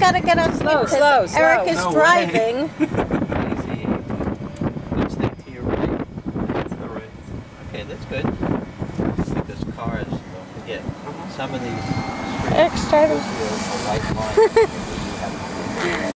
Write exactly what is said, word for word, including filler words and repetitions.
gotta get on Slow, speed, slow, 'cause slow. Eric is No way. driving. Easy. Lipstick to your right. To the right. Okay, that's good. Because cars, don't forget, some of these streets, Eric's driving. there's a white line. You have